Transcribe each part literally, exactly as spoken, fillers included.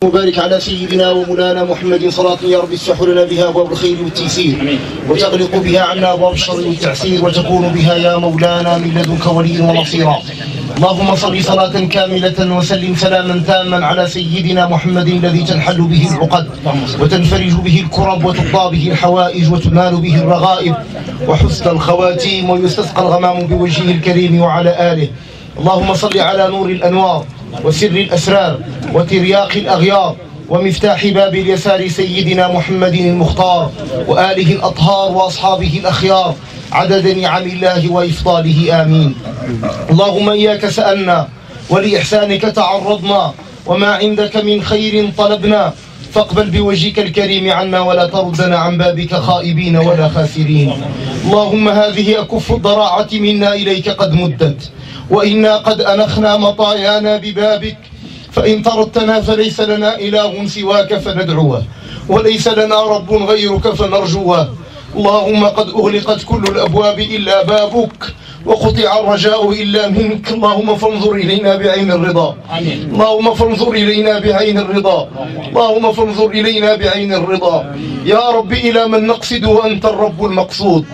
وبارك على سيدنا ومولانا محمد صلاة يا رب تفتح لنا بها أبواب الخير والتيسير وتغلق بها عنا أبواب الشر والتعسير وتكون بها يا مولانا من لدنك وليا ونصيرا. اللهم صل صلاة كاملة وسلم سلاما تاما على سيدنا محمد الذي تنحل به العقد وتنفرج به الكرب وتقضى به الحوائج وتنال به الرغائب وحسن الخواتيم ويستسقى الغمام بوجهه الكريم وعلى آله. اللهم صل على نور الأنوار وسر الأسرار وترياق الأغيار ومفتاح باب اليسار سيدنا محمد المختار وآله الأطهار وأصحابه الأخيار عدد نعم الله وإفضاله آمين. اللهم إياك سألنا ولإحسانك تعرضنا وما عندك من خير طلبنا فاقبل بوجهك الكريم عنا ولا تردنا عن بابك خائبين ولا خاسرين. اللهم هذه أكف الضراعة منا إليك قد مدت وإنا قد أنخنا مطايانا ببابك فإن طردتنا فليس لنا إله سواك فندعوه وليس لنا رب غيرك فنرجوه. اللهم قد أغلقت كل الأبواب إلا بابك وقطع الرجاء إلا منك. اللهم فانظر إلينا بعين الرضا. اللهم فانظر إلينا بعين الرضا. اللهم فانظر إلينا بعين الرضا. يا رب إلى من نقصد وأنت الرب المقصود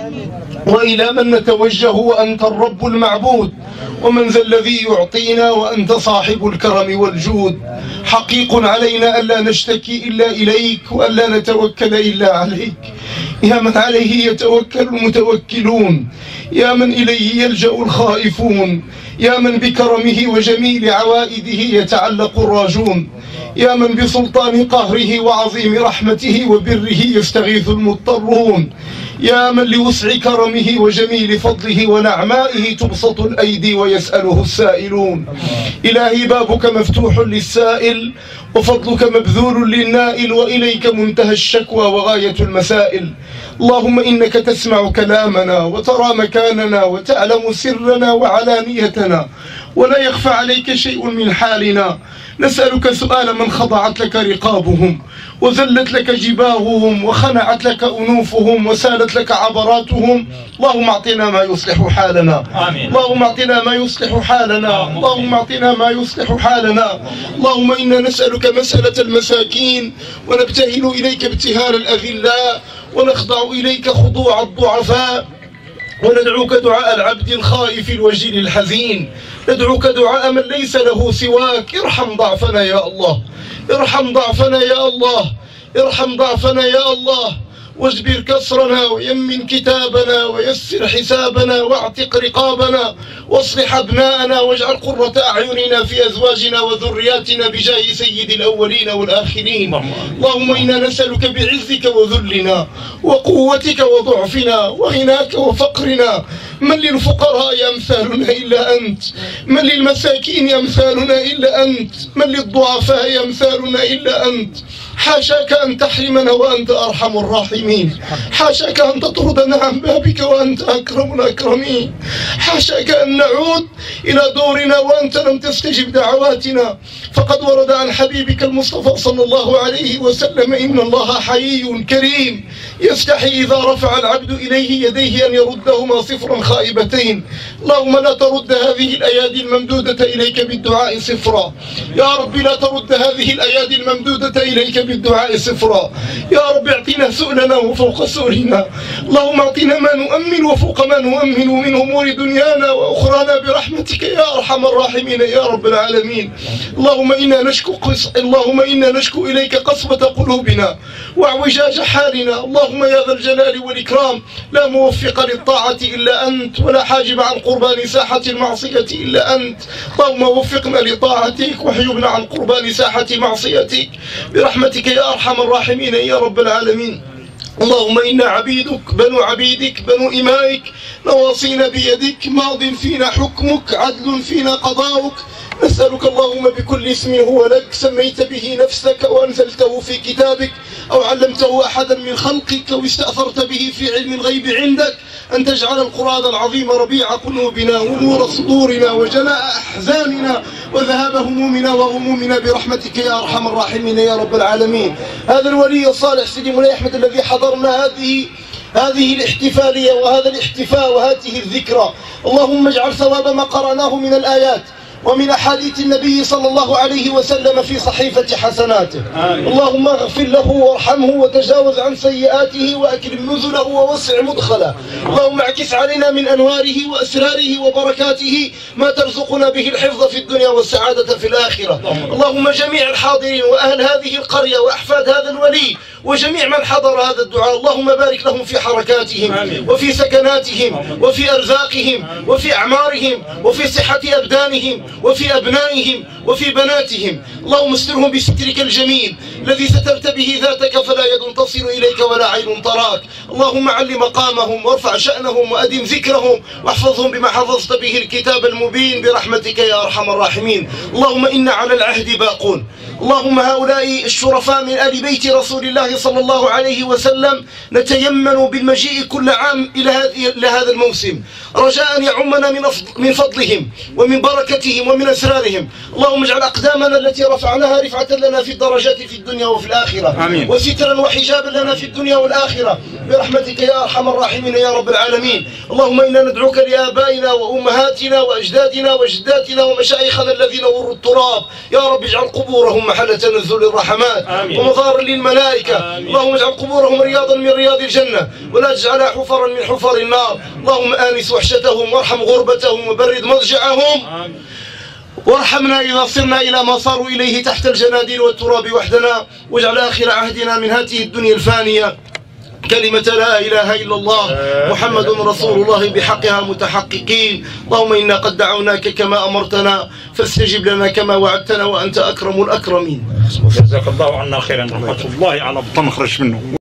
وإلى من نتوجه وأنت الرب المعبود ومن ذا الذي يعطينا وأنت صاحب الكرم والجود. حقيق علينا ألا نشتكي إلا إليك وألا نتوكل إلا عليك يا من عليه يتوكل المتوكلون يا من إليه يلجأ الخائفون يا من بكرمه وجميل عوائده يتعلق الراجون يا من بسلطان قهره وعظيم رحمته وبره يستغيث المضطرون يا من لوسع كرمه وجميل فضله ونعمائه تبسط الأيدي ويسأله السائلون. إلهي بابك مفتوح للسائل وفضلك مبذول للنائل وإليك منتهى الشكوى وغاية المسائل. اللهم إنك تسمع كلامنا وترى مكاننا وتعلم سرنا وعلانيتنا ولا يخفى عليك شيء من حالنا. نسألك سؤال من خضعت لك رقابهم وذلت لك جباههم وخنعت لك أنوفهم وسالت لك عبراتهم. اللهم اعطنا ما يصلح حالنا. آمين. اللهم اعطنا ما يصلح حالنا. اللهم اعطنا ما يصلح حالنا. اللهم إنا نسألك مسألة المساكين ونبتهل إليك ابتهال الأذلاء ونخضع إليك خضوع الضعفاء وندعوك دعاء العبد الخائف الوجيل الحزين. ندعوك دعاء من ليس له سواك. ارحم ضعفنا يا الله. ارحم ضعفنا يا الله. ارحم ضعفنا يا الله واجبر كسرنا ويمن كتابنا ويسر حسابنا واعتق رقابنا واصلح أبناءنا واجعل قرة أعيننا في أزواجنا وذرياتنا بجاه سيد الأولين والآخرين. اللهم إنا نسألك بعزك وذلنا وقوتك وضعفنا وغناك وفقرنا. من للفقراء أمثالنا إلا أنت. من للمساكين أمثالنا إلا أنت. من للضعفاء أمثالنا إلا أنت. حاشاك أن تحرمنا وأنت أرحم الراحمين. حاشاك أن تطردنا عن بابك وأنت أكرم الأكرمين. حاشاك أن نعود إلى دورنا وأنت لم تستجب دعواتنا. فقد ورد عن حبيبك المصطفى صلى الله عليه وسلم إن الله حيي كريم يستحي إذا رفع العبد إليه يديه أن يردهما صفرا خائبتين. اللهم لا ترد هذه الأيادي الممدودة إليك بالدعاء صفرا. يا رب لا ترد هذه الأيادي الممدودة إليك بالدعاء صفرا. يا رب اعطنا سؤلنا وفوق سؤلنا. اللهم اعطنا ما نؤمن وفوق ما نؤمن من أمور دنيانا وأخرانا برحمتك يا أرحم الراحمين يا رب العالمين. اللهم إنا نشكو قص... اللهم إنا نشكو إليك قسوة قلوبنا واعوجاج حالنا. اللهم يا ذا الجلال والإكرام لا موفق للطاعة إلا أنت ولا حاجب عن قربان ساحة المعصية إلا أنت. اللهم وفقنا لطاعتك وحجبنا عن قربان ساحة معصيتك برحمتك يا أرحم الراحمين يا رب العالمين. اللهم إنا عبيدك بنو عبيدك بنو إمائك نواصينا بيدك ماض فينا حكمك عدل فينا قضاؤك. نسألك اللهم بكل اسم هو لك سميت به نفسك وأنزلته في كتابك أو علمته أحدا من خلقك أو استأثرت به في علم الغيب عندك أن تجعل القرآن العظيم ربيع قلوبنا ونور صدورنا وجلاء أحزاننا وذهاب همومنا وغمومنا برحمتك يا أرحم الراحمين يا رب العالمين. هذا الولي الصالح سيدي مولاي أحمد الذي حضرنا هذه هذه الاحتفالية وهذا الاحتفاء وهذه الذكرى. اللهم اجعل ثواب ما قرأناه من الآيات ومن أحاديث النبي صلى الله عليه وسلم في صحيفة حسناته. اللهم اغفر له وارحمه وتجاوز عن سيئاته وأكرم نزله ووسع مدخله. اللهم اعكس علينا من أنواره وأسراره وبركاته ما ترزقنا به الحفظ في الدنيا والسعادة في الآخرة. اللهم جميع الحاضرين وأهل هذه القرية وأحفاد هذا الولي وجميع من حضر هذا الدعاء اللهم بارك لهم في حركاتهم وفي سكناتهم وفي أرزاقهم وفي أعمارهم وفي صحة أبدانهم وفي أبنائهم وفي بناتهم. اللهم استرهم بسترك الجميل الذي سترت به ذاتك فلا يد تصل إليك ولا عين تراك. اللهم عل مقامهم وارفع شأنهم وأدم ذكرهم واحفظهم بما حفظت به الكتاب المبين برحمتك يا أرحم الراحمين. اللهم إنا على العهد باقون. اللهم هؤلاء الشرفاء من آل بيت رسول الله صلى الله عليه وسلم نتيمن بالمجيء كل عام إلى هذا الموسم رجاء يعمنا من من فضلهم ومن بركتهم ومن أسرارهم. اللهم اجعل أقدامنا التي رفعناها رفعة لنا في الدرجات في الدنيا وفي الآخرة آمين. وسترا وحجابا لنا في الدنيا والآخرة برحمتك يا أرحم الراحمين يا رب العالمين. اللهم إنا ندعوك لآبائنا وأمهاتنا وأجدادنا وجداتنا ومشايخنا الذين وروا التراب يا رب اجعل قبورهم محل تنزل الرحمات آمين. ومظهر للملائكة آمين. اللهم اجعل قبورهم رياضا من رياض الجنة ولا تجعلها حفرا من حفر النار. اللهم آنس وحشتهم وارحم غربتهم وبرد مضجعهم آمين. وارحمنا إذا صرنا إلى ما صاروا إليه تحت الجناديل والتراب وحدنا واجعل آخر عهدنا من هذه الدنيا الفانية كلمة لا إله إلا الله محمد رسول الله بحقها متحققين. اللهم إنا قد دعوناك كما أمرتنا فاستجب لنا كما وعدتنا وأنت أكرم الأكرمين. جزاك الله عنا خيرا. رحمة الله على بطن خرج منه.